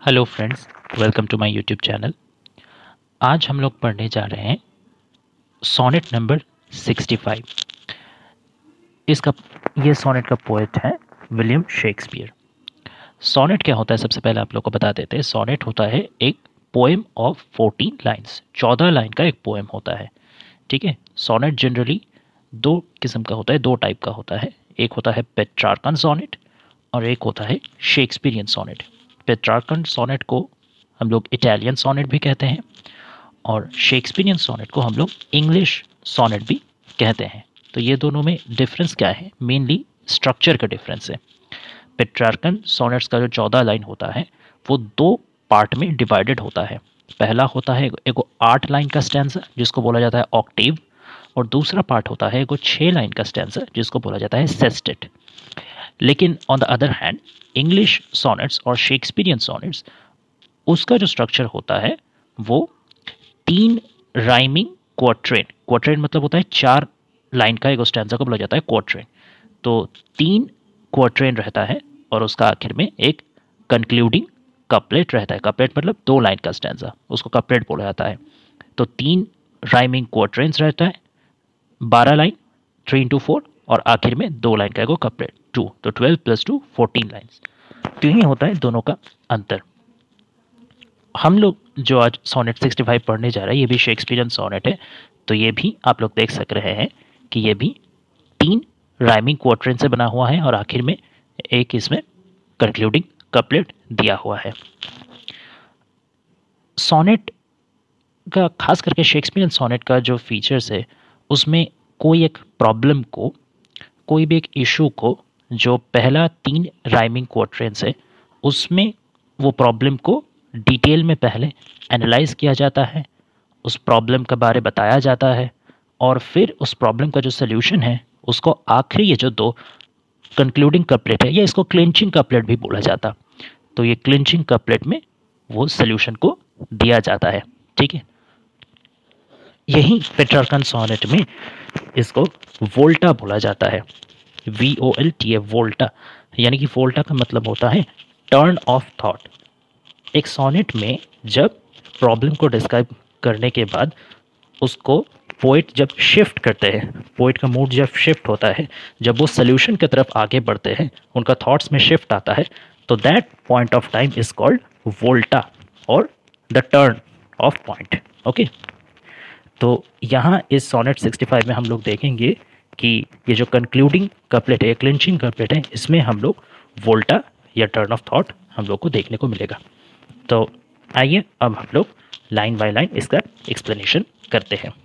Hello friends, welcome to my YouTube channel. आज हम लोग पढ़ने जा रहे हैं सोनेट नंबर 65। इसका ये सोनेट का पोएट है विलियम शेक्सपियर। सोनेट क्या होता है सबसे पहले आप लोग को बता देते हैं। सोनेट होता है एक पोएम ऑफ 14 लाइन्स, 14 लाइन का एक पोएम होता है। ठीक है। सोनेट जनरली दो किस्म का होता है, दो टाइप का होता है। एक होता है पेट्रार्कन सोनेट और एक होता है शेक्सपियरियन सोनेट। पेट्रार्कन सोनेट को हम लोग इटालियन सोनेट भी कहते हैं और शेक्सपियरियन सोनेट को हम लोग इंग्लिश सोनेट भी कहते हैं। तो ये दोनों में डिफरेंस क्या है? मेनली स्ट्रक्चर का डिफरेंस है। पेट्रार्कन सोनेट्स का जो 14 लाइन होता है वो दो पार्ट में डिवाइडेड होता है। पहला होता है एक 8 लाइन का स्टैंजा जिसको बोला जाता है ऑक्टेव, और दूसरा पार्ट होता है एक 6 लाइन का स्टैंजा जिसको बोला जाता है सेस्टेट। लेकिन on the other hand English sonnets और शेक्सपियरियन सोनेट्स, उसका जो स्ट्रक्चर होता है वो 3 राइमिंग क्वाट्रेन, क्वाट्रेन मतलब होता है 4 लाइन का एक स्टैंजा को बोला जाता है क्वाट्रेन। तो 3 क्वाट्रेन रहता है और उसका आखिर में एक कंक्लूडिंग कपलेट रहता है। कपलेट मतलब 2 लाइन का स्टैंजा, उसको कपलेट बोला जाता है। तो 3 राइमिंग क्वाट्रेन्स रहता है, 12 लाइन, 3 इंटू 4, और आखिर में 2 लाइन का एक कपलेट 2। तो 12 + 2 14 लाइन्स। तो यही होता है दोनों का अंतर। हम लोग जो आज सोनेट 65 पढ़ने जा रहे हैं ये भी शेक्सपियरियन सोनेट है। तो ये भी आप लोग देख सक रहे हैं कि ये भी 3 राइमिंग क्वाट्रेन से बना हुआ है और आखिर में एक इसमें कंक्लूडिंग कपलेट दिया हुआ है। सोनेट का खास करके शेक्सपियरियन सोनेट का जो फीचर्स है उसमें कोई एक प्रॉब्लम को, कोई भी एक इशू को, जो पहला 3 राइमिंग क्वाट्रेन्स है उसमें वो प्रॉब्लम को डिटेल में पहले एनालाइज किया जाता है, उस प्रॉब्लम के बारे बताया जाता है और फिर उस प्रॉब्लम का जो सल्यूशन है उसको आखिरी ये जो 2 कंक्लूडिंग कपलेट है, या इसको क्लिंचिंग कपलेट भी बोला जाता, तो ये क्लिंचिंग कपलेट में वो सल्यूशन को दिया जाता है। ठीक है। यही पेट्रार्कन सोनेट में इसको वोल्टा बोला जाता है। VOLTA, वोल्टा। यानी कि वोल्टा का मतलब होता है टर्न ऑफ थॉट। एक सोनेट में जब प्रॉब्लम को डिस्क्राइब करने के बाद उसको पोइट जब शिफ्ट करते हैं, पोइट का मूड जब शिफ्ट होता है, जब वो सोल्यूशन की तरफ आगे बढ़ते हैं, उनका थॉट्स में शिफ्ट आता है, तो that point of time is called volta और the turn of point. Okay. तो यहाँ इस सोनेट 65 में हम लोग देखेंगे कि ये जो कंक्लूडिंग कपलेट है, क्लिंचिंग कपलेट है, इसमें हम लोग वोल्टा या टर्न ऑफ थॉट हम लोग को देखने को मिलेगा। तो आइए अब हम लोग लाइन बाय लाइन इसका एक्सप्लेनेशन करते हैं।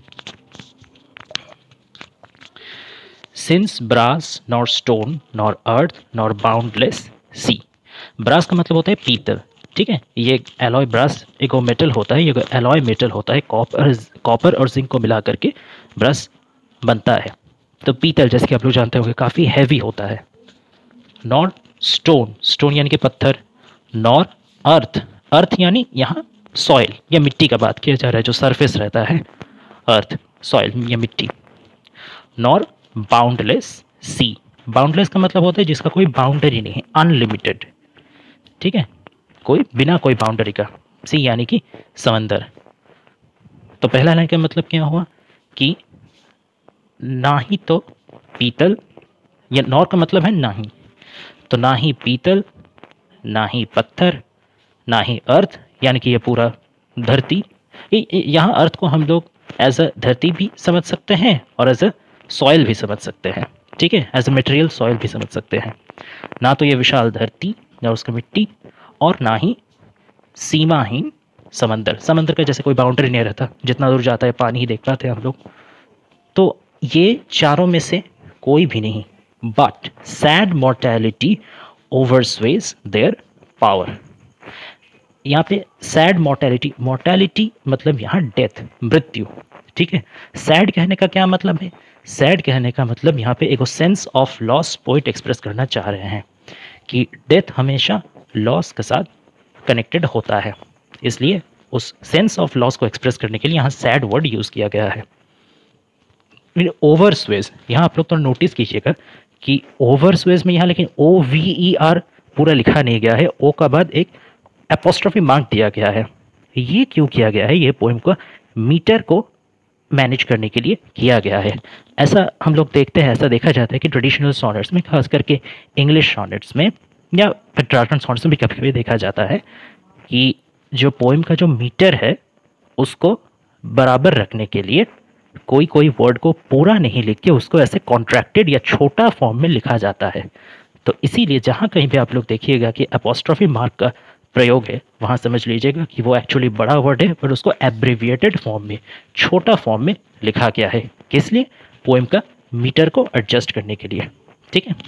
Since brass nor stone nor earth nor boundless sea. Brass का मतलब होता है पीतल। ठीक है। ये एलॉय ब्रास एक मेटल होता है, ये एलॉय मेटल होता है, कॉपर और जिंक को मिला करके ब्रास बनता है। तो पीतल जैसे कि आप लोग जानते होंगे काफ़ी हैवी होता है। नॉर स्टोन, स्टोन यानी कि पत्थर, नॉर अर्थ, अर्थ यानी यहाँ सॉइल या मिट्टी का बात किया जा रहा है, जो सरफेस रहता है, अर्थ सॉइल या मिट्टी। नॉर बाउंडलेस सी। बाउंडलेस का मतलब होता है जिसका कोई बाउंड्री नहीं है, अनलिमिटेड। ठीक है। कोई बिना कोई बाउंड्री का, सी यानी कि समंदर। तो पहला लाइन का मतलब क्या हुआ कि ना ही तो पीतल, या नॉर का मतलब है ना ही, तो ना ही पीतल, ना ही पत्थर, ना ही अर्थ यानी कि ये पूरा धरती। यहाँ अर्थ को हम लोग एज अ धरती भी समझ सकते हैं और एज अ सॉइल भी समझ सकते हैं। ठीक है। एज अ मटेरियल सॉइल भी समझ सकते हैं। ना तो ये विशाल धरती या उसकी मिट्टी, और ना ही सीमाहीन समंदर। समंदर का जैसे कोई बाउंड्री नहीं रहता, जितना दूर जाता है पानी ही देख पाते हैं हम लोग। तो ये चारों में से कोई भी नहीं। But sad mortality oversways their power. यहाँ पे सैड मोर्टैलिटी, मोर्टैलिटी मतलब यहाँ डेथ, मृत्यु। ठीक है। सैड कहने का क्या मतलब है? सैड कहने का मतलब यहाँ पे एक sense of loss poet express करना चाह रहे हैं कि डेथ हमेशा लॉस के साथ कनेक्टेड होता है, इसलिए उस सेंस ऑफ लॉस को एक्सप्रेस करने के लिए यहाँ सैड वर्ड यूज़ किया गया है। ओवरस्वेज, यहाँ आप लोग तो नोटिस कीजिएगा कि ओवरस्वेज में यहाँ लेकिन OVER पूरा लिखा नहीं गया है, ओ का बाद एक एपोस्ट्रोफी मार्क दिया गया है। ये क्यों किया गया है? ये पोएम का मीटर को मैनेज करने के लिए किया गया है। ऐसा हम लोग देखते हैं, ऐसा देखा जाता है कि ट्रेडिशनल सॉनेट्स में, खास करके इंग्लिश सॉनेट्स में या पेट्रार्कन सॉनेट्स में भी कभी कभी देखा जाता है कि जो पोएम का जो मीटर है उसको बराबर रखने के लिए कोई कोई वर्ड को पूरा नहीं लिख के उसको ऐसे कॉन्ट्रैक्टेड या छोटा फॉर्म में लिखा जाता है। तो इसीलिए जहाँ कहीं भी आप लोग देखिएगा कि एपोस्ट्रोफी मार्क का प्रयोग है, वहाँ समझ लीजिएगा कि वो एक्चुअली बड़ा वर्ड है पर उसको एब्रीविएटेड फॉर्म में, छोटा फॉर्म में लिखा गया है। किस लिए? पोएम का मीटर को एडजस्ट करने के लिए। ठीक है,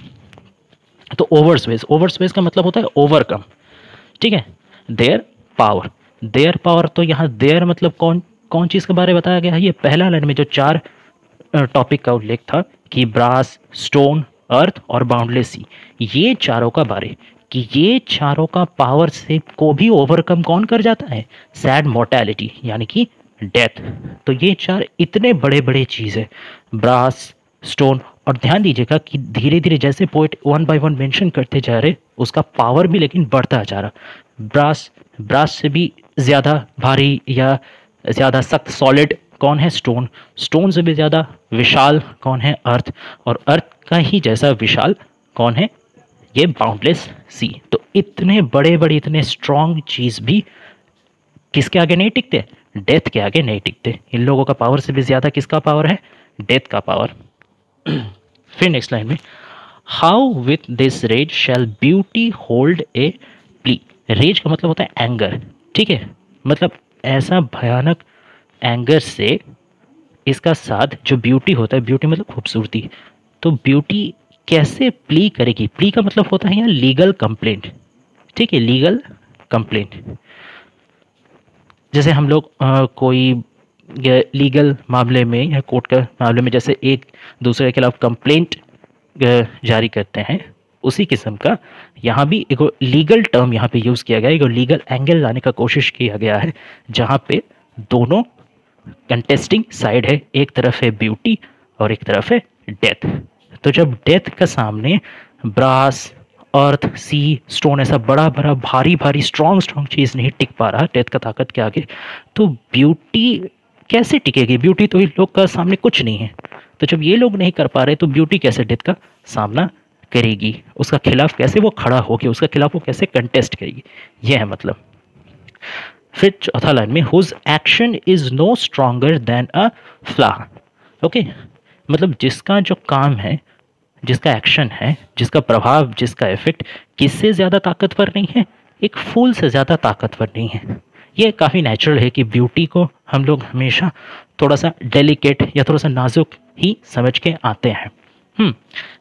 तो ओवरस्पेस, ओवरस्पेस का मतलब होता है ओवरकम। ठीक है, देयर पावर, देयर पावर, तो यहाँ देयर मतलब कौन कौन चीज़ के बारे में बताया गया है? ये पहला लाइन में जो 4 टॉपिक का उल्लेख था कि ब्रास, स्टोन, अर्थ और बाउंडलेस सी, ये चारों का बारे कि ये चारों का पावर से को भी ओवरकम कौन कर जाता है? सैड मोर्टेलिटी, यानी कि डेथ। तो ये 4 इतने बड़े बड़े चीज़ है, ब्रास, स्टोन, और ध्यान दीजिएगा कि धीरे धीरे जैसे पोइट 1 बाय 1 मेंशन करते जा रहे, उसका पावर भी लेकिन बढ़ता जा रहा। ब्रास, ब्रास से भी ज़्यादा भारी या ज़्यादा सख्त सॉलिड कौन है? स्टोन। स्टोन से भी ज़्यादा विशाल कौन है? अर्थ। और अर्थ का ही जैसा विशाल कौन है? ये बाउंडलेस सी। तो इतने बड़े बड़े, इतने स्ट्रॉन्ग चीज़ भी किसके आगे नहीं टिकते? डेथ के आगे नहीं टिकते। इन लोगों का पावर से भी ज़्यादा किसका पावर है? डेथ का पावर। फिर नेक्स्ट लाइन में, how with this rage shall beauty hold a plea. Rage का मतलब होता है एंगर। ठीक है, मतलब ऐसा भयानक एंगर से इसका साथ जो ब्यूटी होता है, ब्यूटी मतलब खूबसूरती, तो ब्यूटी कैसे प्ली करेगी? प्ली का मतलब होता है यहाँ लीगल कंप्लेंट। ठीक है, लीगल कंप्लेंट। जैसे हम लोग कोई लीगल मामले में या कोर्ट का मामले में जैसे एक दूसरे के खिलाफ कंप्लेंट जारी करते हैं, उसी किस्म का यहाँ भी एक लीगल टर्म यहाँ पे यूज़ किया गया है, एक लीगल एंगल लाने का कोशिश किया गया है, जहाँ पे दोनों कंटेस्टिंग साइड है, एक तरफ है ब्यूटी और एक तरफ है डेथ। तो जब डेथ का सामने ब्रास, अर्थ, सी, स्टोन, ऐसा बड़ा बड़ा भारी भारी स्ट्रॉन्ग चीज़ नहीं टिक पा रहा डेथ का ताकत के आगे, तो ब्यूटी कैसे टिकेगी? ब्यूटी तो इन लोग का सामने कुछ नहीं है। तो जब ये लोग नहीं कर पा रहे तो ब्यूटी कैसे डेथ का सामना करेगी? उसका खिलाफ कैसे वो खड़ा होगी? उसका खिलाफ वो कैसे कंटेस्ट करेगी? यह है मतलब। फिर चौथा लाइन में, whose action is no stronger than a flower. Okay, मतलब जिसका जो काम है, जिसका एक्शन है, जिसका प्रभाव, जिसका इफेक्ट किससे ज़्यादा ताकतवर नहीं है? एक फूल से ज़्यादा ताकतवर नहीं है। ये काफ़ी नेचुरल है कि ब्यूटी को हम लोग हमेशा थोड़ा सा डेलिकेट या थोड़ा सा नाजुक ही समझ के आते हैं।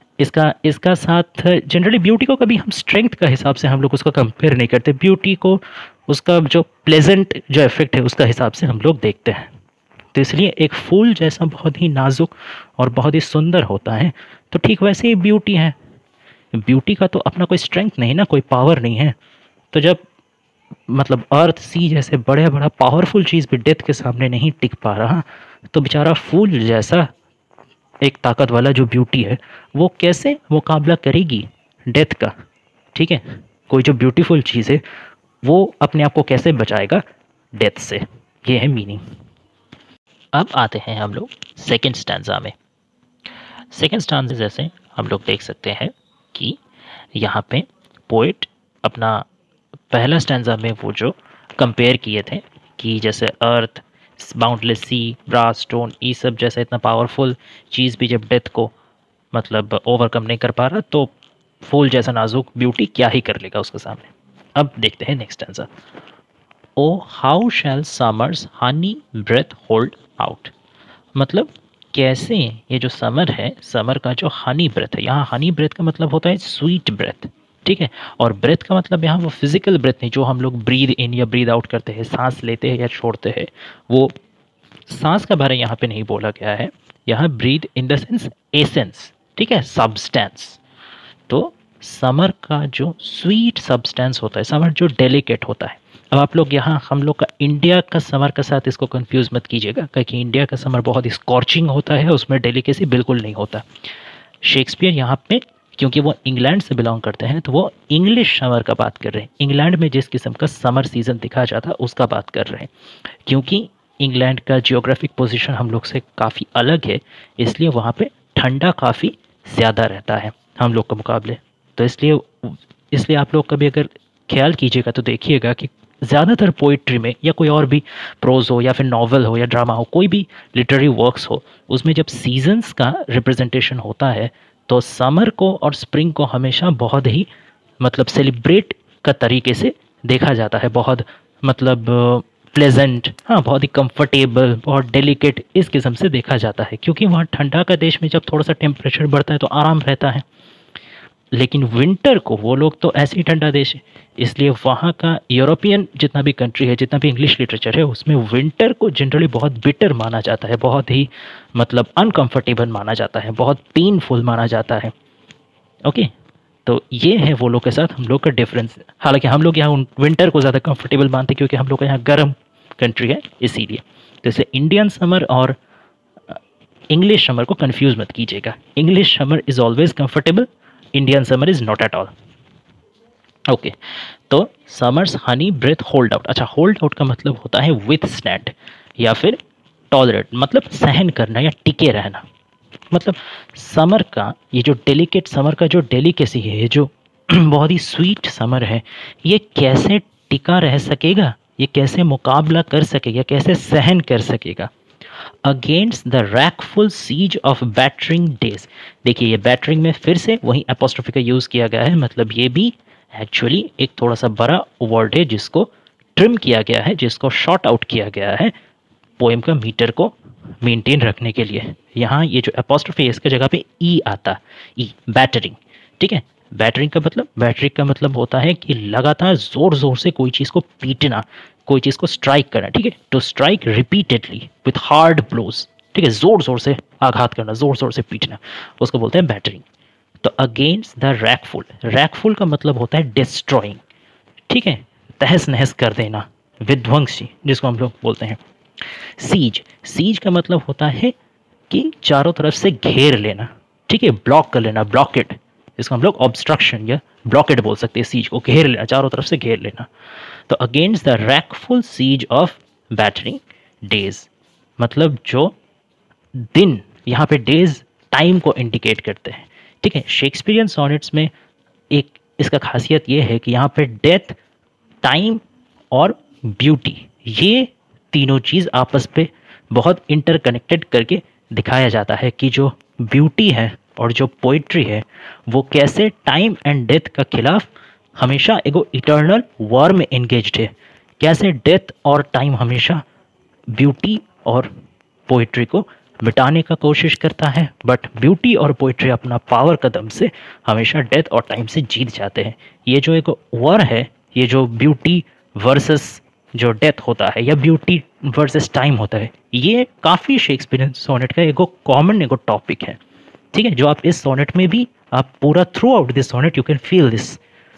इसका साथ जनरली ब्यूटी को कभी हम स्ट्रेंथ का हिसाब से हम लोग उसका कंपेयर नहीं करते। ब्यूटी को उसका जो प्लेजेंट जो इफेक्ट है उसका हिसाब से हम लोग देखते हैं। तो इसलिए एक फूल जैसा बहुत ही नाजुक और बहुत ही सुंदर होता है, तो ठीक वैसे ही ब्यूटी है। ब्यूटी का तो अपना कोई स्ट्रेंथ नहीं ना, कोई पावर नहीं है। तो जब मतलब अर्थ, सी जैसे बड़े बड़ा पावरफुल चीज़ भी डेथ के सामने नहीं टिक पा रहा, तो बेचारा फूल जैसा एक ताकत वाला जो ब्यूटी है वो कैसे मुकाबला करेगी डेथ का? ठीक है, कोई जो ब्यूटीफुल चीज़ है वो अपने आप को कैसे बचाएगा डेथ से? ये है मीनिंग। अब आते हैं हम लोग सेकेंड स्टैंजा में। सेकेंड स्टैंजा जैसे हम लोग देख सकते हैं कि यहाँ पे पोएट अपना पहला स्टैंजा में वो जो कंपेयर किए थे कि जैसे earth, boundless sea, brass, stone, ये सब जैसा इतना पावरफुल चीज़ भी जब डेथ को मतलब ओवरकम नहीं कर पा रहा, तो फूल जैसा नाजुक ब्यूटी क्या ही कर लेगा उसके सामने। अब देखते हैं next answer. O how shall summer's honey breath hold out. मतलब कैसे ये जो समर है, समर का जो हनी ब्रेथ है, यहाँ हनी ब्रेथ का मतलब होता है स्वीट ब्रेथ। ठीक है, और ब्रेथ का मतलब यहाँ वो फिजिकल ब्रेथ नहीं जो हम लोग ब्रीद इन या ब्रीद आउट करते हैं, सांस लेते हैं या छोड़ते हैं, वो सांस का बारे यहाँ पे नहीं बोला गया है। यहाँ breath in the sense essence, ठीक है, सब्सटेंस। तो समर का जो स्वीट सब्सटेंस होता है, समर जो डेलिकेट होता है। अब आप लोग यहाँ हम लोग का इंडिया का समर के साथ इसको कंफ्यूज मत कीजिएगा, क्योंकि इंडिया का समर बहुत ही स्कॉर्चिंग होता है, उसमें डेलिकेसी बिल्कुल नहीं होता। शेक्सपियर यहाँ पे क्योंकि वो इंग्लैंड से बिलोंग करते हैं तो वो इंग्लिश समर का बात कर रहे हैं। इंग्लैंड में जिस किस्म का समर सीज़न दिखा जाता है उसका बात कर रहे हैं। क्योंकि इंग्लैंड का जियोग्राफिक पोजीशन हम लोग से काफ़ी अलग है, इसलिए वहाँ पे ठंडा काफ़ी ज़्यादा रहता है हम लोग के मुकाबले। तो इसलिए आप लोग कभी अगर ख्याल कीजिएगा तो देखिएगा कि ज़्यादातर पोइट्री में या कोई और भी प्रोज हो या फिर नॉवल हो या ड्रामा हो, कोई भी लिटरेरी वर्क्स हो, उसमें जब सीजन्स का रिप्रेजेंटेशन होता है तो समर को और स्प्रिंग को हमेशा बहुत ही मतलब सेलिब्रेट का तरीके से देखा जाता है। बहुत मतलब प्लेजेंट, हाँ, बहुत ही कंफर्टेबल, बहुत डेलिकेट इस किस्म से देखा जाता है। क्योंकि वहाँ ठंडा का देश में जब थोड़ा सा टेम्परेचर बढ़ता है तो आराम रहता है। लेकिन विंटर को वो लोग तो ऐसे ही ठंडा देश है, इसलिए वहाँ का यूरोपियन जितना भी कंट्री है, जितना भी इंग्लिश लिटरेचर है, उसमें विंटर को जनरली बहुत बिटर माना जाता है, बहुत ही मतलब अनकंफर्टेबल माना जाता है, बहुत पेनफुल माना जाता है। ओके, तो ये है वो लोग के साथ हम लोग का डिफरेंस। हालांकि हम लोग यहाँ विंटर को ज़्यादा कंफर्टेबल मानते हैं क्योंकि हम लोग का यहाँ गर्म कंट्री है, इसीलिए। तो इसलिए इंडियन समर और इंग्लिश समर को कंफ्यूज मत कीजिएगा। English summer is always comfortable, Indian summer is not at all. Okay, तो summer's honey breath hold out. अच्छा, होल्ड आउट का मतलब होता है विथ स्टैंड या फिर टॉलरेट, मतलब सहन करना या टिके रहना। मतलब समर का ये जो डेलिकेट, समर का जो डेलिकेसी है, ये जो बहुत ही स्वीट समर है, ये कैसे टिका रह सकेगा, ये कैसे मुकाबला कर सकेगा, कैसे सहन कर सकेगा against the wrackful siege of battering days. देखिए, ये बैटरिंग में फिर से वही एपोस्ट्रोफी का यूज़ किया गया है। मतलब ये भी एक्चुअली एक थोड़ा सा बड़ा वर्ड है जिसको ट्रिम किया गया है, जिसको शॉर्ट आउट किया गया है पोएम का मीटर को मेंटेन रखने के लिए। यहाँ ये जो एपोस्ट्रोफी है इसके जगह पे ई आता, ई, बैटरिंग। ठीक है, बैटरिंग का मतलब होता है कि लगातार जोर जोर से कोई चीज़ को पीटना, कोई चीज़ को स्ट्राइक करना। ठीक है, to strike repeatedly with hard blows. ठीक है, जोर जोर से आघात करना, जोर जोर से पीटना, उसको बोलते हैं बैटरिंग। तो अगेंस्ट द रैकफुल, रैकफुल का मतलब होता है डिस्ट्रॉइंग। ठीक है, तहस नहस कर देना, विध्वंसी जिसको हम लोग बोलते हैं। सीज, सीज का मतलब होता है कि चारों तरफ से घेर लेना। ठीक है, ब्लॉक कर लेना, ब्लॉकेड, इसको हम लोग ऑब्स्ट्रक्शन या ब्लॉकेड बोल सकते हैं। सीज को घेर लेना, चारों तरफ से घेर लेना। तो against the wrackful siege of battering days, मतलब जो दिन, यहाँ पे डेज टाइम को इंडिकेट करते हैं। ठीक है, शेक्सपियरियन सॉनेट्स में एक इसका खासियत ये है कि यहाँ पे डेथ, टाइम और ब्यूटी, ये तीनों चीज़ आपस पे बहुत इंटरकनेक्टेड करके दिखाया जाता है कि जो ब्यूटी है और जो पोइट्री है वो कैसे टाइम एंड डेथ का खिलाफ हमेशा एगो इटर्नल वॉर में एंगेज्ड है। कैसे डेथ और टाइम हमेशा ब्यूटी और पोइट्री को मिटाने का कोशिश करता है, बट ब्यूटी और पोइट्री अपना पावर कदम से हमेशा डेथ और टाइम से जीत जाते हैं। ये जो एक वॉर है, ये जो ब्यूटी वर्सेस जो डेथ होता है या ब्यूटी वर्सेस टाइम होता है, ये काफ़ी शेक्सपियरियन सोनेट का एगो कॉमन एगो टॉपिक है। ठीक है, जो आप इस सोनेट में भी, आप पूरा throughout this sonnet you can feel this.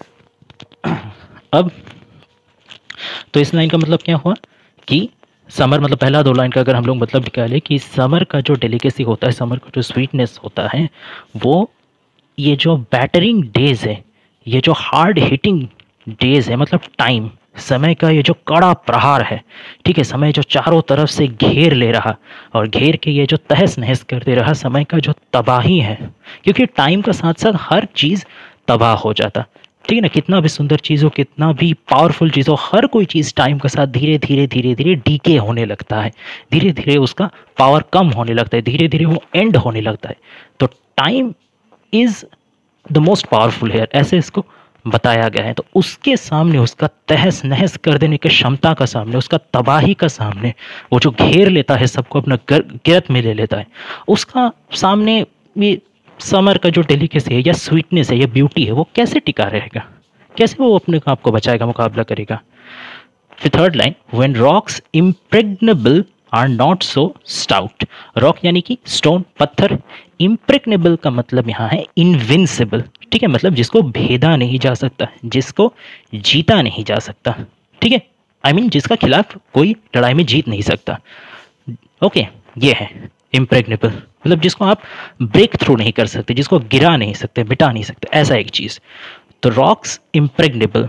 अब तो इस लाइन का मतलब क्या हुआ कि समर, मतलब पहला दो लाइन का अगर हम लोग मतलब निकालें कि समर का जो डेलिकेसी होता है, समर का जो स्वीटनेस होता है, वो ये जो बैटरिंग डेज है, ये जो हार्ड हिटिंग डेज है, मतलब टाइम, समय का ये जो कड़ा प्रहार है। ठीक है, समय जो चारों तरफ से घेर ले रहा और घेर के ये जो तहस नहस कर दे रहा, समय का जो तबाही है, क्योंकि टाइम का साथ साथ हर चीज़ तबाह हो जाता। ठीक है ना, कितना भी सुंदर चीज़ हो, कितना भी पावरफुल चीज़ हो, हर कोई चीज़ टाइम के साथ धीरे धीरे धीरे धीरे डीके होने लगता है, धीरे धीरे उसका पावर कम होने लगता है, धीरे धीरे वो एंड होने लगता है। तो time is the most powerful here, ऐसे इसको बताया गया है। तो उसके सामने, उसका तहस नहस कर देने की क्षमता का सामने, उसका तबाही का सामने, वो जो घेर लेता है सबको अपना गिरफ्त में ले लेता है, उसका सामने ये समर का जो डेलिकेसी है या स्वीटनेस है या ब्यूटी है, वो कैसे टिका रहेगा, कैसे वो अपने आप को बचाएगा, मुकाबला करेगा। फिर third line, when rocks impregnable are not so stout. Rock यानी कि स्टोन, पत्थर। इम्प्रेग्नेबल का मतलब यहाँ है इनविंसिबल। ठीक है, मतलब जिसको भेदा नहीं जा सकता, जिसको जीता नहीं जा सकता। ठीक है, आई मीन जिसका खिलाफ कोई लड़ाई में जीत नहीं सकता। ओके, ये है इम्प्रेग्नेबल मतलब जिसको आप ब्रेक थ्रू नहीं कर सकते, जिसको गिरा नहीं सकते, मिटा नहीं सकते, ऐसा एक चीज़। तो रॉक्स इम्प्रेग्नेबल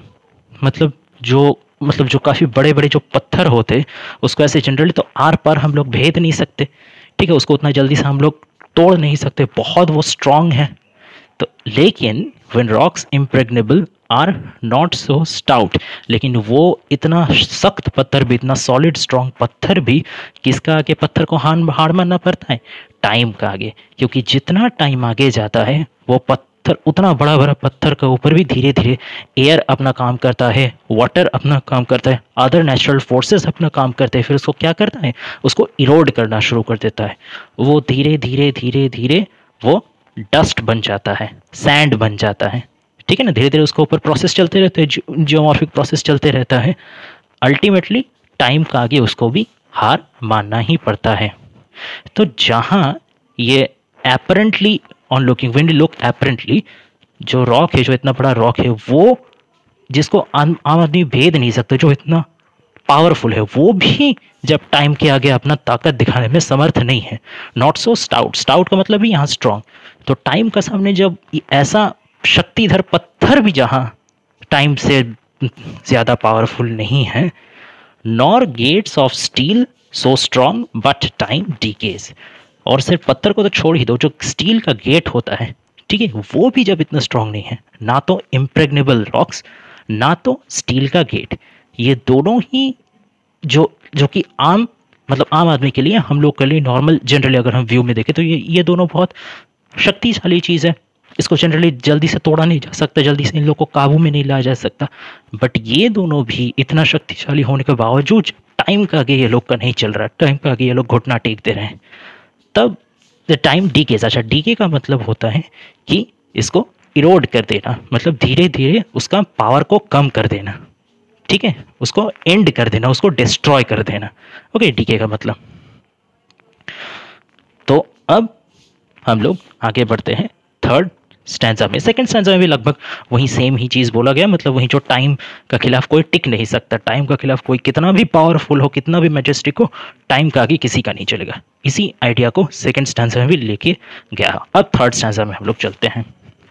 मतलब जो काफ़ी बड़े बड़े जो पत्थर होते, उसको ऐसे जनरली तो आर पार हम लोग भेद नहीं सकते, ठीक है, उसको उतना जल्दी से हम लोग तोड़ नहीं सकते, बहुत वो स्ट्रांग है। तो लेकिन when rocks impregnable are not so stout, लेकिन वो इतना सख्त पत्थर भी, इतना सॉलिड स्ट्रांग पत्थर भी किसका आगे पत्थर को हार मानना पड़ता है? टाइम का आगे। क्योंकि जितना टाइम आगे जाता है वो पत्थर, उतना बड़ा बड़ा पत्थर के ऊपर भी धीरे धीरे एयर अपना काम करता है, वाटर अपना काम करता है, अदर नेचुरल फोर्सेस अपना काम करते हैं, फिर उसको क्या करता है? उसको इरोड करना शुरू कर देता है। वो धीरे धीरे धीरे धीरे वो डस्ट बन जाता है, सैंड बन जाता है, ठीक है ना। धीरे धीरे उसके ऊपर प्रोसेस चलते रहते हैं, जियोमॉर्फिक प्रोसेस चलते रहता है। अल्टीमेटली टाइम का आगे उसको भी हार मानना ही पड़ता है। तो जहाँ ये apparently on looking, when you look apparently, जो रॉक है, जो इतना बड़ा रॉक है, वो जिसको आम आदमी भेद नहीं सकता, जो इतना पावरफुल है, वो भी जब टाइम के आगे अपना ताकत दिखाने में समर्थ नहीं है। नॉट सो स्टाउट, स्टाउट का मतलब भी यहाँ स्ट्रांग। तो टाइम का सामने जब ऐसा शक्तिधर पत्थर भी जहाँ टाइम से ज़्यादा पावरफुल नहीं है, nor gates of steel so strong but time decays. और सिर्फ पत्थर को तो छोड़ ही दो, जो स्टील का गेट होता है, ठीक है, वो भी जब इतना स्ट्रांग नहीं है, ना तो इम्प्रेग्नेबल रॉक्स, ना तो स्टील का गेट, ये दोनों ही जो जो कि आम मतलब आम आदमी के लिए, हम लोग के लिए नॉर्मल जनरली अगर हम व्यू में देखें तो ये दोनों बहुत शक्तिशाली चीज़ है। इसको जनरली जल्दी से तोड़ा नहीं जा सकता, जल्दी से इन लोगों को काबू में नहीं लाया जा सकता। बट ये दोनों भी इतना शक्तिशाली होने के बावजूद टाइम का आगे ये लोग का नहीं चल रहा, टाइम का आगे ये लोग घुटना टेक दे रहे हैं। तब द टाइम डीकेज। अच्छा, डीके का मतलब होता है कि इसको इरोड कर देना, मतलब धीरे धीरे उसका पावर को कम कर देना, ठीक है, उसको एंड कर देना, उसको डिस्ट्रॉय कर देना। ओके, डीके का मतलब। तो अब हम लोग आगे बढ़ते हैं थर्ड स्टैंजा में। सेकंड स्टैंजा में भी लगभग वही सेम ही चीज़ बोला गया, मतलब वही जो टाइम का खिलाफ कोई टिक नहीं सकता, टाइम का खिलाफ कोई कितना भी पावरफुल हो, कितना भी मैजेस्टिक हो, टाइम का आगे किसी का नहीं चलेगा। इसी आइडिया को सेकंड स्टैंजा में भी लेके गया। अब थर्ड स्टैंजा में हम लोग चलते हैं।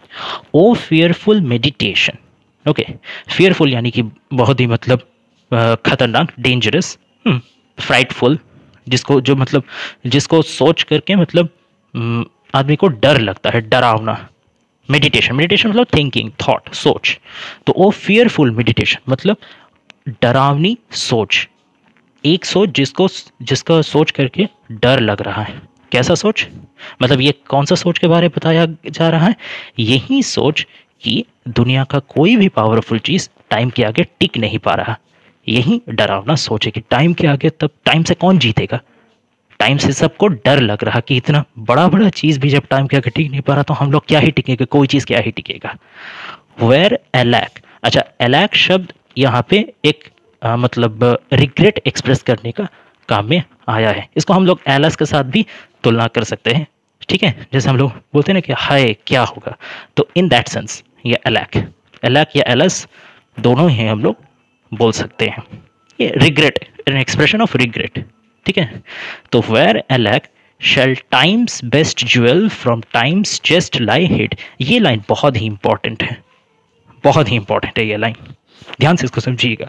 O fearful meditation. Okay, fearful यानी कि बहुत ही मतलब खतरनाक, डेंजरस, फ्राइटफुल, जिसको जो मतलब जिसको सोच करके मतलब आदमी को डर लगता है, डरावना। मेडिटेशन, मेडिटेशन मतलब थिंकिंग, थॉट, सोच। तो ओ फियरफुल मेडिटेशन मतलब डरावनी सोच, एक सोच जिसका सोच करके डर लग रहा है। कैसा सोच? मतलब ये कौन सा सोच के बारे में बताया जा रहा है? यही सोच कि दुनिया का कोई भी पावरफुल चीज़ टाइम के आगे टिक नहीं पा रहा। यही डरावना सोच है कि टाइम के आगे, तब टाइम से कौन जीतेगा? टाइम से सबको डर लग रहा कि इतना बड़ा बड़ा चीज़ भी जब टाइम के आगे टिक नहीं पा रहा, तो हम लोग क्या ही टिकेगा, कोई चीज़ क्या ही टिकेगा। Where alack. अच्छा, एलैक शब्द यहाँ पे एक मतलब रिग्रेट एक्सप्रेस करने का काम में आया है। इसको हम लोग एलस के साथ भी तुलना कर सकते हैं, ठीक है, जैसे हम लोग बोलते हैं ना कि हाय क्या होगा, तो इन दैट सेंस ये एलैक या एलस दोनों ही हम लोग बोल सकते हैं। ये regret, an expression of regret, ठीक है। तो where alack shall time's best jewel from time's chest lie hid. ये लाइन बहुत ही इंपॉर्टेंट है, बहुत ही इंपॉर्टेंट है ये लाइन, ध्यान से इसको समझिएगा।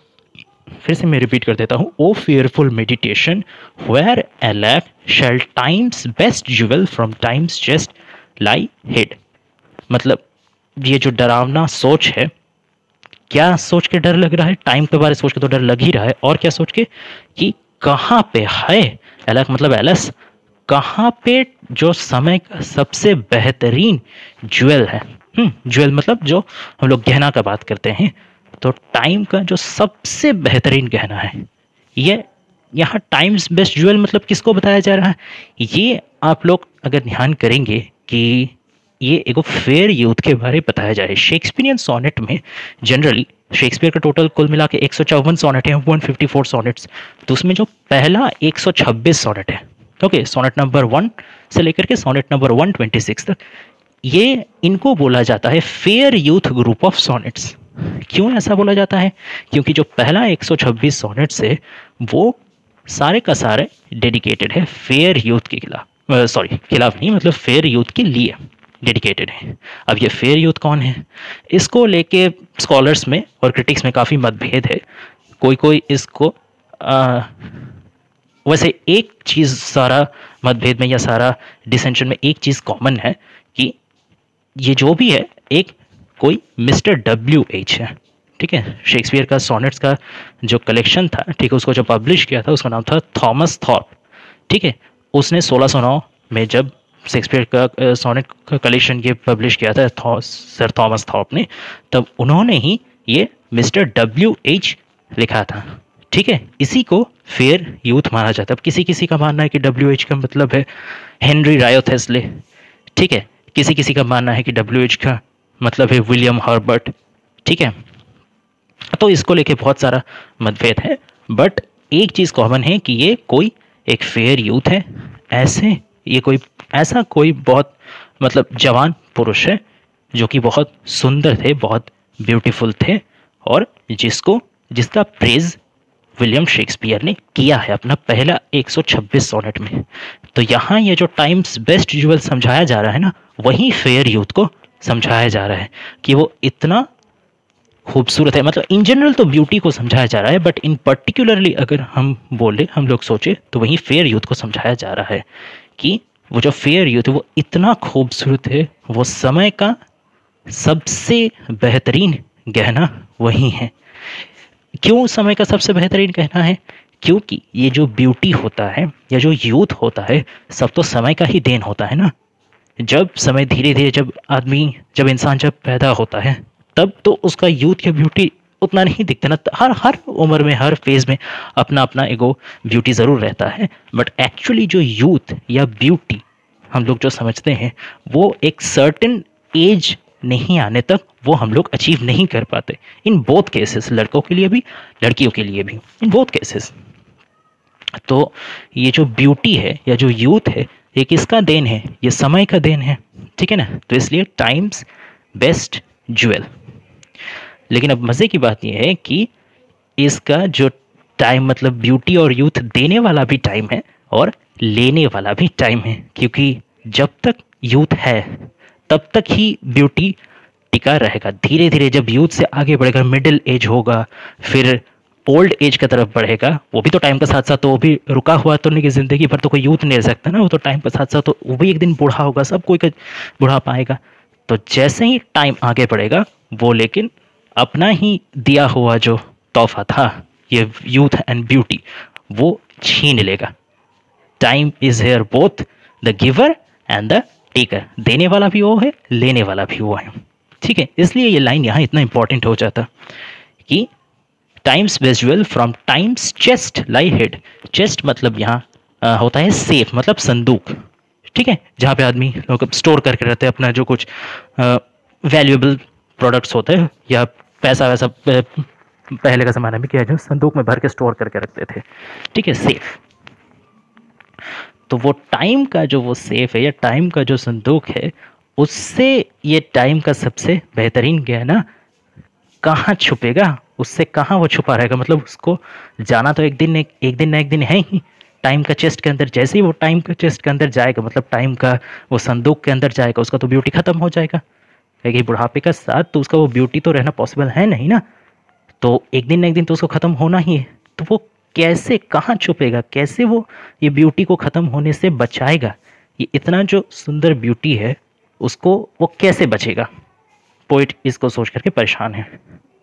फिर से मैं रिपीट कर देता हूं। O fearful meditation where alack shall time's best jewel from time's chest lie hid. मतलब ये जो डरावना सोच है, क्या सोच के डर लग रहा है? टाइम के बारे सोच के तो डर लग ही रहा है, और क्या सोच के कि कहाँ पे है एलैक मतलब एलस, कहाँ पे जो समय का सबसे बेहतरीन ज्वेल है। ज्वेल मतलब जो हम लोग गहना का बात करते हैं, तो टाइम का जो सबसे बेहतरीन गहना है, ये यहाँ टाइम्स बेस्ट ज्वेल मतलब किसको बताया जा रहा है? ये आप लोग अगर ध्यान करेंगे कि ये एक फेयर यूथ के बारे में बताया जा रहा है। शेक्सपियरियन सोनेट में जनरली शेक्सपियर का टोटल कुल मिला के 154 सोनेट है, 154 सोनेट्स। तो उसमें जो पहला 126 सोनेट है, ओके, सोनेट नंबर 1 से लेकर के सोनेट नंबर 126 तक, ये इनको बोला जाता है fair youth group of sonnets. क्यों ऐसा बोला जाता है? क्योंकि जो पहला 126 सोनेट्स है वो सारे का सारे डेडिकेटेड है फेयर यूथ के खिलाफ, सॉरी खिलाफ नहीं, मतलब फेयर यूथ के लिए डेडिकेटेड है। अब ये फेयर यूथ कौन है, इसको लेके स्कॉलर्स में और क्रिटिक्स में काफ़ी मतभेद है। कोई कोई इसको वैसे एक चीज़ सारा मतभेद में या सारा डिसेंशन में एक चीज़ कॉमन है कि ये जो भी है एक कोई मिस्टर WH है, ठीक है। शेक्सपियर का सोनेट्स का जो कलेक्शन था, ठीक है, उसको जो पब्लिश किया था उसका नाम था थॉमस थॉर्प, ठीक है। उसने 1609 में जब शेक्सपियर का सोनेट का कलेक्शन ये पब्लिश किया था सर थॉमस थॉर्प ने, तब उन्होंने ही ये मिस्टर WH लिखा था, ठीक है। इसी को फेयर यूथ माना जाता है। अब किसी किसी का मानना है कि WH का मतलब है हेनरी रायो थेस्ले, ठीक है। किसी किसी का मानना है कि WH का मतलब है विलियम हर्बर्ट, ठीक है। तो इसको लेके बहुत सारा मतभेद है, बट एक चीज़ कॉमन है कि ये कोई एक फेयर यूथ है। ऐसे ये कोई ऐसा कोई बहुत मतलब जवान पुरुष है जो कि बहुत सुंदर थे, बहुत ब्यूटीफुल थे, और जिसका प्रेज विलियम शेक्सपियर ने किया है अपना पहला 126 सोनेट में। तो यहाँ ये जो टाइम्स बेस्ट ज्वेल समझाया जा रहा है ना, वही फेयर यूथ को समझाया जा रहा है कि वो इतना खूबसूरत है। मतलब इन जनरल तो ब्यूटी को समझाया जा रहा है, बट इन पर्टिकुलरली अगर हम बोले, हम लोग सोचे, तो वही फेयर यूथ को समझाया जा रहा है कि वो जो फेयर यूथ है वो इतना खूबसूरत है, वो समय का सबसे बेहतरीन गहना वही है। क्यों समय का सबसे बेहतरीन गहना है? क्योंकि ये जो ब्यूटी होता है या जो यूथ होता है, सब तो समय का ही देन होता है ना। जब समय धीरे धीरे जब इंसान जब पैदा होता है, तब तो उसका यूथ या ब्यूटी उतना नहीं दिखता ना। हर हर उम्र में, हर फेज में अपना अपना एगो ब्यूटी ज़रूर रहता है, बट एक्चुअली जो यूथ या ब्यूटी हम लोग जो समझते हैं, वो एक सर्टेन एज नहीं आने तक वो हम लोग अचीव नहीं कर पाते। इन बोथ केसेस, लड़कों के लिए भी लड़कियों के लिए भी, इन बोथ केसेस। तो ये जो ब्यूटी है या जो यूथ है, ये किसका देन है? ये समय का देन है, ठीक है ना। तो इसलिए टाइम्स बेस्ट ज्वेल। लेकिन अब मज़े की बात यह है कि इसका जो टाइम, मतलब ब्यूटी और यूथ देने वाला भी टाइम है और लेने वाला भी टाइम है। क्योंकि जब तक यूथ है तब तक ही ब्यूटी टिका रहेगा। धीरे धीरे जब यूथ से आगे बढ़ेगा, मिडिल एज होगा, फिर ओल्ड एज की तरफ बढ़ेगा, वो भी तो टाइम के साथ साथ, तो वो भी रुका हुआ तो नहीं कि जिंदगी भर तो कोई यूथ नहीं रह सकता ना, वो तो टाइम के साथ साथ तो वो भी एक दिन बूढ़ा होगा, सब कोई का बूढ़ा पाएगा। तो जैसे ही टाइम आगे बढ़ेगा, वो लेकिन अपना ही दिया हुआ जो तोहफा था, ये यूथ एंड ब्यूटी, वो छीन लेगा। Time is here both the giver and the taker. देने वाला भी वो है, लेने वाला भी वो है, ठीक है। इसलिए ये लाइन यहाँ इतना इंपॉर्टेंट हो जाता कि time's best jewel from time's chest lie hid. Chest मतलब यहाँ होता है सेफ, मतलब संदूक, ठीक है, जहाँ पे आदमी लोग स्टोर करके रहते हैं अपना जो कुछ वैल्यूएबल प्रोडक्ट्स होते हैं, या पैसा वैसा पहले का ज़माना में किया जो संदूक में भर के स्टोर करके रखते थे, ठीक है, सेफ। तो वो टाइम का जो वो सेफ है या टाइम का जो संदूक है, उससे ये टाइम का सबसे बेहतरीन गहना कहाँ छुपेगा, उससे कहाँ वो छुपा रहेगा। मतलब उसको जाना तो एक दिन ना एक दिन है ही। टाइम का चेस्ट के अंदर, जैसे ही वो टाइम का चेस्ट के अंदर जाएगा, मतलब टाइम का वो संदूक के अंदर जाएगा, उसका तो ब्यूटी खत्म हो जाएगा। क्योंकि बुढ़ापे का साथ तो उसका वो ब्यूटी तो रहना पॉसिबल है नहीं ना। तो एक दिन ना एक दिन तो उसको ख़त्म होना ही है। तो वो कैसे, कहाँ छुपेगा, कैसे वो ये ब्यूटी को ख़त्म होने से बचाएगा? ये इतना जो सुंदर ब्यूटी है, उसको वो कैसे बचेगा? पोइट इसको सोच करके परेशान है।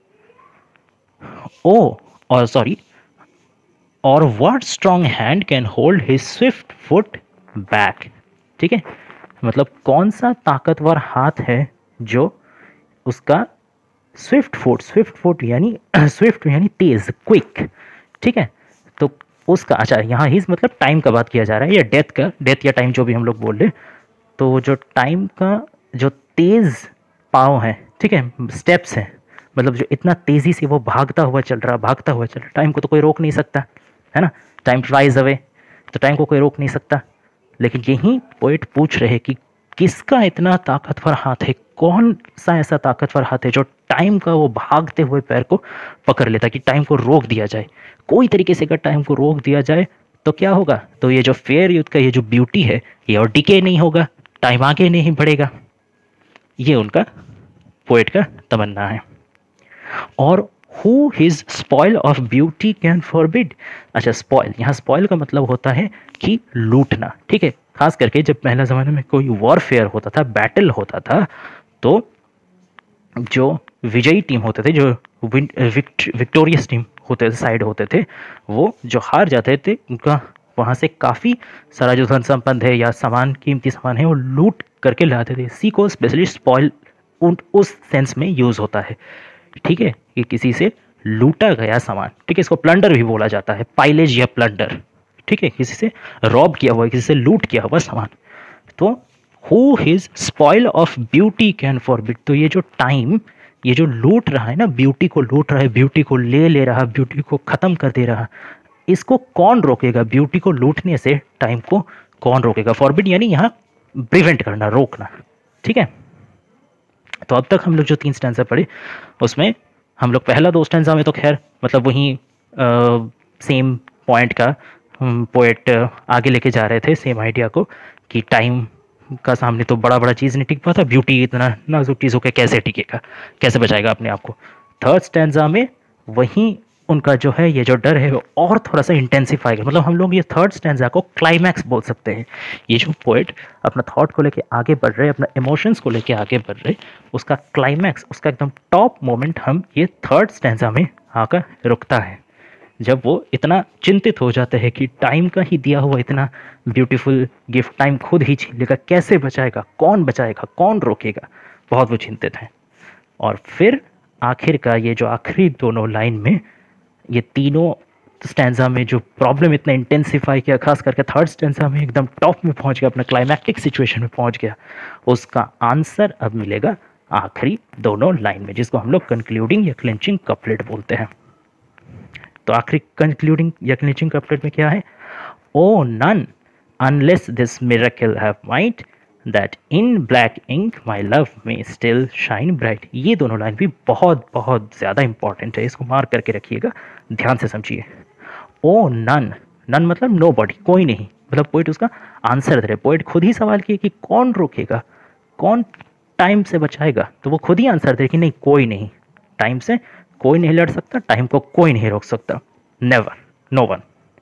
और सॉरी, और what strong hand can hold his swift foot back, ठीक है। मतलब कौन सा ताकतवर हाथ है जो उसका स्विफ्ट फुट यानी स्विफ्ट यानी तेज, क्विक, ठीक है। तो उसका, अच्छा यहाँ हिज मतलब टाइम का बात किया जा रहा है, या डेथ का, डेथ या टाइम जो भी हम लोग बोल रहे। तो जो टाइम का जो तेज पाँव है, ठीक है, स्टेप्स हैं, मतलब जो इतना तेजी से वो भागता हुआ चल रहा, टाइम को तो कोई रोक नहीं सकता, है ना। टाइम फ्लाइज अवे, तो टाइम को कोई रोक नहीं सकता। लेकिन यही पोइट पूछ रहे कि किसका इतना ताकतवर हाथ है, कौन सा ऐसा ताकतवर हाथ है जो टाइम का वो भागते हुए पैर को पकड़ लेता है, कि टाइम को रोक दिया जाए, कोई तरीके से अगर टाइम को रोक दिया जाए तो क्या होगा, तो ये जो फेयर यूथ का ये जो ब्यूटी है ये और डिके नहीं होगा, टाइम आगे नहीं बढ़ेगा। ये उनका पोएट का तमन्ना है। और who his spoil of beauty can forbid. अच्छा, स्पॉइल, यहाँ स्पॉइल का मतलब होता है कि लूटना, ठीक है। खास करके जब पहला ज़माने में कोई वॉरफेयर होता था, बैटल होता था, तो जो विजयी टीम होते थे, जो विक्टोरियस टीम होते थे, साइड होते थे, वो जो हार जाते थे उनका वहाँ से काफ़ी सारा जो धन संपन्न है या सामान, कीमती सामान है, वो लूट करके लाते थे। इसी को स्पेशली स्पॉइल उस सेंस में यूज़ होता है, ठीक है, कि किसी से लूटा गया सामान, ठीक है। इसको प्लंडर भी बोला जाता है, पाइलेज या प्लंडर, ठीक है, किसी से रॉब किया हुआ, किसी से लूट किया हुआ सामान। तो who his spoil of beauty can forbid, तो ये जो टाइम, ये जो लूट रहा है ना, ब्यूटी को लूट रहा है, ब्यूटी को ले रहा, ब्यूटी को खत्म कर दे रहा, इसको कौन रोकेगा? ब्यूटी को लूटने से टाइम को कौन रोकेगा? फॉरबिड यानी यहाँ प्रिवेंट करना, रोकना, ठीक है। तो अब तक हम लोग जो 3 स्टैंजा पढ़े उसमें हम लोग पहला 2 स्टैंजा में तो खैर मतलब वही सेम पॉइंट का पोएट आगे लेके जा रहे थे, सेम आइडिया को, कि टाइम का सामने तो बड़ा बड़ा चीज़ नहीं टिक पाता, ब्यूटी इतना नाजुक चीज़ होकर कैसे टिकेगा, कैसे बचाएगा अपने आप को। थर्ड स्टैंजा में वहीं उनका जो है ये जो डर है वो और थोड़ा सा इंटेंसिफाई कर, मतलब हम लोग ये थर्ड स्टैंजा को क्लाइमैक्स बोल सकते हैं। ये जो पोएट अपना थॉट को लेके आगे बढ़ रहे, अपना इमोशंस को लेके आगे बढ़ रहे, उसका क्लाइमैक्स, उसका एकदम टॉप मोमेंट हम ये थर्ड स्टैंजा में आकर रुकता है, जब वो इतना चिंतित हो जाते हैं कि टाइम का ही दिया हुआ इतना ब्यूटीफुल गिफ्ट टाइम खुद ही छीन लेगा, कैसे बचाएगा, कौन रोकेगा, बहुत वो चिंतित हैं। और फिर आखिर का ये जो आखिरी दोनों लाइन में, ये तीनों स्टैंजा में जो प्रॉब्लम इतना इंटेंसिफाई किया, खास करके थर्ड स्टैंजा में एकदम टॉप में पहुंच गया, अपना क्लाइमैक्टिक सिचुएशन में पहुंच गया, उसका आंसर अब मिलेगा आखिरी दोनों लाइन में, जिसको हम लोग कंक्लूडिंग या क्लिंचिंग कपलेट बोलते हैं। तो आखिरी कंक्लूडिंग या क्लिंचिंग कपलेट में क्या है? O none unless this miracle have might that in black ink my love may still shine bright. ये दोनों लाइन भी बहुत बहुत ज़्यादा इंपॉर्टेंट है, इसको मार्क करके रखिएगा, ध्यान से समझिए। ओ नन, नन मतलब नो बॉडी, कोई नहीं, मतलब पोइट उसका आंसर दे रहे, पोइट खुद ही सवाल किए कि कौन रोकेगा, कौन टाइम से बचाएगा, तो वो खुद ही आंसर दे कि नहीं, कोई नहीं, टाइम से कोई नहीं लड़ सकता, टाइम को कोई नहीं रोक सकता, नेवर, नो वन,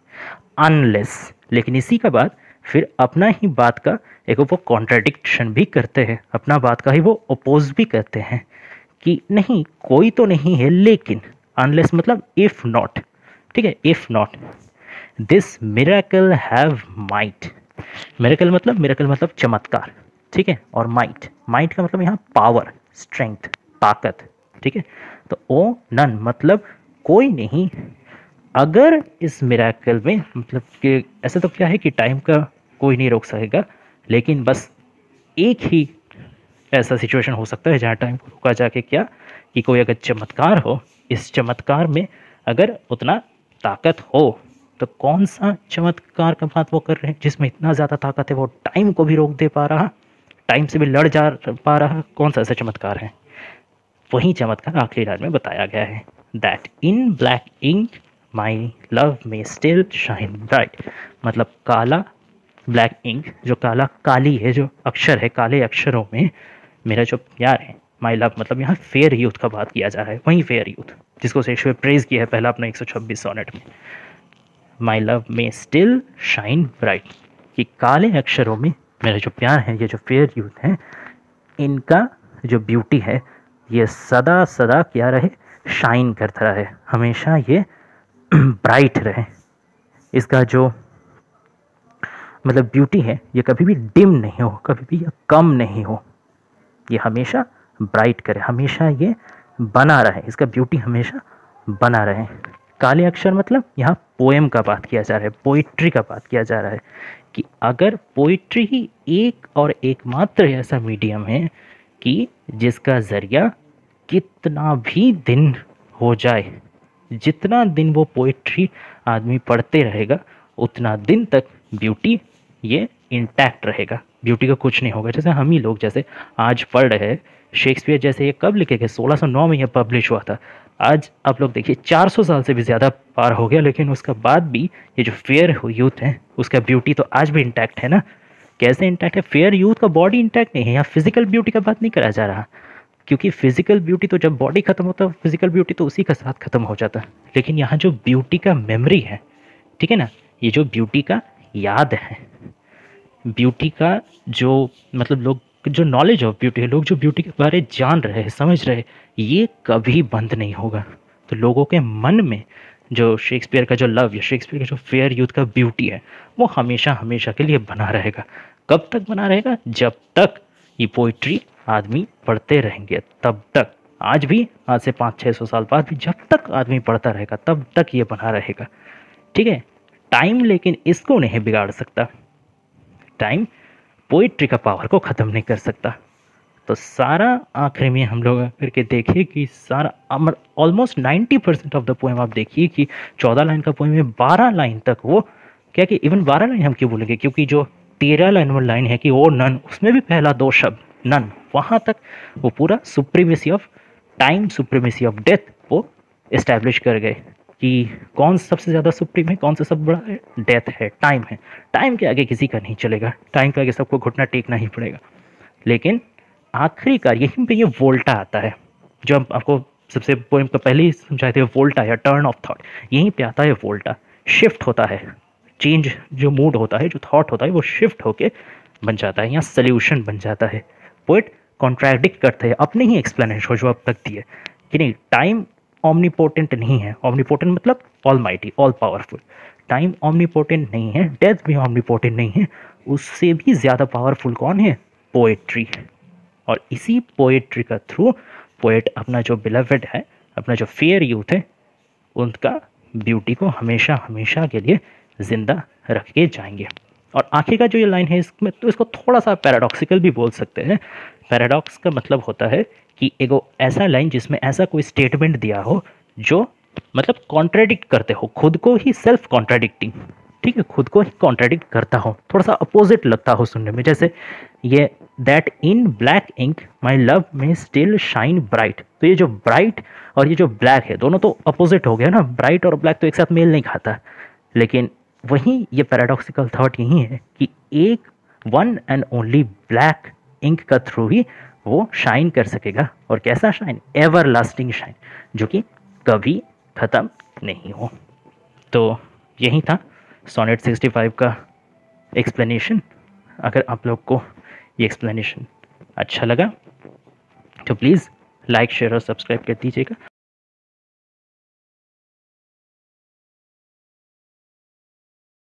अनलेस। लेकिन इसी के बाद फिर अपना ही बात का एक वो कॉन्ट्राडिक्शन भी करते हैं, अपना बात का ही वो अपोज भी करते हैं कि नहीं, कोई तो नहीं है, लेकिन अनलेस मतलब इफ नॉट, ठीक है, if not this miracle have might. Miracle मतलब चमत्कार, ठीक है, और माइट, माइट का मतलब यहाँ पावर, स्ट्रेंथ, ताकत, ठीक है। तो ओ नन मतलब कोई नहीं, अगर इस मिरेकल में, मतलब कि ऐसे तो क्या है कि टाइम का कोई नहीं रोक सकेगा, लेकिन बस एक ही ऐसा सिचुएशन हो सकता है जहाँ टाइम को रोका जाके, क्या कि कोई अगर चमत्कार हो, इस चमत्कार में अगर उतना ताकत हो, तो कौन सा चमत्कार का बात वो कर रहे हैं जिसमें इतना ज़्यादा ताकत है, वो टाइम को भी रोक दे पा रहा, टाइम से भी लड़ जा पा रहा, कौन सा ऐसा चमत्कार है? वही चमत्कार आखिरी लाइन में बताया गया है, that in black ink my love may still shine bright. मतलब काला, ब्लैक इंक जो काला, काली है जो अक्षर है, काले अक्षरों में मेरा जो प्यार है, माई लव मतलब यहाँ फेयर यूथ का बात किया जा रहा है, वही फेयर यूथ जिसको शेक्सपियर प्रेज किया है पहला अपना 126 सोनेट में, my love may still shine bright, कि काले अक्षरों में मेरा जो प्यार है, ये जो फेयर यूथ है, इनका जो ब्यूटी है ये सदा सदा क्या रहे, शाइन करता रहे, हमेशा ये ब्राइट रहे, इसका जो मतलब ब्यूटी है ये कभी भी डिम नहीं हो, कभी भी ये कम नहीं हो, ये हमेशा ब्राइट करे, हमेशा ये बना रहे, इसका ब्यूटी हमेशा बना रहे। काले अक्षर मतलब यहाँ पोएम का बात किया जा रहा है, पोइट्री का बात किया जा रहा है, कि अगर पोइट्री ही एक और एकमात्र ऐसा मीडियम है कि जिसका ज़रिया कितना भी दिन हो जाए, जितना दिन वो पोइट्री आदमी पढ़ते रहेगा, उतना दिन तक ब्यूटी ये इंटैक्ट रहेगा, ब्यूटी का कुछ नहीं होगा। जैसे हम ही लोग जैसे आज पढ़ रहे हैं, शेक्सपियर जैसे ये कब लिखे गए, 1609 में ये पब्लिश हुआ था। आज आप लोग देखिए 400 साल से भी ज़्यादा पार हो गया, लेकिन उसका बाद भी ये जो फेयर यूथ है उसका ब्यूटी तो आज भी इंटैक्ट है ना। कैसे इंटैक्ट है? फेयर यूथ का बॉडी इंटैक्ट नहीं है। यहाँ फिजिकल ब्यूटी का बात नहीं करा जा रहा, क्योंकि फिजिकल ब्यूटी तो जब बॉडी खत्म होता है, फिजिकल ब्यूटी तो उसी के साथ खत्म हो जाता है। लेकिन यहाँ जो ब्यूटी का मेमोरी है, ठीक है ना, ये जो ब्यूटी का याद है, ब्यूटी का जो मतलब लोग जो नॉलेज ऑफ ब्यूटी है, लोग जो ब्यूटी के बारे में जान रहे हैं, समझ रहे हैं, ये कभी बंद नहीं होगा। तो लोगों के मन में जो शेक्सपियर का जो लव या शेक्सपियर का जो फेयर यूथ का ब्यूटी है, वो हमेशा हमेशा के लिए बना रहेगा। कब तक बना रहेगा? जब तक ये पोइट्री आदमी पढ़ते रहेंगे, तब तक। आज भी, आज से 500-600 साल बाद भी जब तक आदमी पढ़ता रहेगा तब तक ये बना रहेगा, ठीक है। टाइम लेकिन इसको नहीं बिगाड़ सकता। टाइम पोइट्री का पावर को ख़त्म नहीं कर सकता। तो सारा आखिर में हम लोग करके देखिए कि सारा ऑलमोस्ट 90% ऑफ द पोएम आप देखिए कि 14 लाइन का पोएम है, 12 लाइन तक वो क्या कि इवन 12 लाइन हम क्यों बोलेंगे, क्योंकि जो 13 लाइन वाली लाइन है कि ओ नन, उसमें भी पहला 2 शब्द नन, वहाँ तक वो पूरा supremacy of time, supremacy of death वो इस्टेब्लिश कर गए कि कौन सबसे ज़्यादा सुप्रीम है, कौन सा सब बड़ा है, डेथ है, टाइम है। टाइम के आगे किसी का नहीं चलेगा, टाइम के आगे सबको घुटना टेकना ही पड़ेगा। लेकिन आखिरकार यहीं पे ये वोल्टा आता है, जो हम आपको सबसे पोएम का पहले ही समझाए थे, वोल्टा या टर्न ऑफ थॉट, यहीं पे आता है वोल्टा। शिफ्ट होता है, चेंज जो मूड होता है, जो थॉट होता है, वो शिफ्ट होके बन जाता है, यहाँ सोल्यूशन बन जाता है। पोइट कॉन्ट्रैडिक्ट करते हैं अपने ही एक्सप्लेनेशन जो अब तक दिए कि नहीं, टाइम ऑमनीपोटेंट नहीं है। ऑमनीपोटेंट मतलब almighty, all powerful. Time omnipotent नहीं है, डेथ भी ऑमनीपोटेंट नहीं है। उससे भी ज़्यादा पावरफुल कौन है? पोएट्री। और इसी पोएट्री का थ्रू पोएट अपना जो बिलवेड है, अपना जो फेयर यूथ है, उनका ब्यूटी को हमेशा हमेशा के लिए ज़िंदा रख के जाएंगे। और आखिर का जो ये लाइन है, इसमें तो इसको थोड़ा सा पैराडॉक्सिकल भी बोल सकते हैं। पैराडॉक्स का मतलब होता है कि एगो ऐसा लाइन जिसमें ऐसा कोई स्टेटमेंट दिया हो जो मतलब कॉन्ट्राडिक्ट करते हो, खुद को ही सेल्फ कॉन्ट्राडिक्टिंग, ठीक है, खुद को ही कॉन्ट्राडिक्ट करता हो, थोड़ा सा अपोजिट लगता हो सुनने में। जैसे ये that in black ink my love may still shine bright, तो ये जो ब्राइट और ये जो ब्लैक है, दोनों तो अपोजिट हो गया ना, ब्राइट और ब्लैक तो एक साथ मेल नहीं खाता। लेकिन वहीं ये पैराडॉक्सिकल थॉट यही है कि एक one and only black ink का थ्रू ही वो शाइन कर सकेगा। और कैसा शाइन? एवर लास्टिंग शाइन, जो कि कभी ख़त्म नहीं हो। तो यही था सोनेट 65 का एक्सप्लेनेशन। अगर आप लोग को ये एक्सप्लेनेशन अच्छा लगा तो प्लीज़ लाइक, शेयर और सब्सक्राइब कर दीजिएगा।